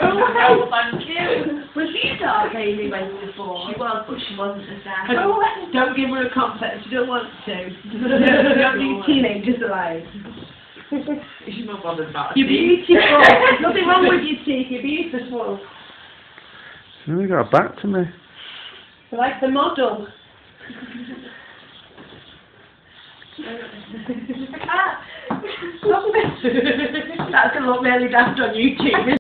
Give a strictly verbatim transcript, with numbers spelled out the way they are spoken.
Oh, thank you. Was she dark, Amy, when before? She was, but she wasn't as dark. Oh, don't give her a complex. She don't want to. You don't need teenagers alive. She's not bothered about You're beautiful. There's nothing wrong with your teeth. You're beautiful. She only got back to me. You're like the model. That's going to look really daft on YouTube.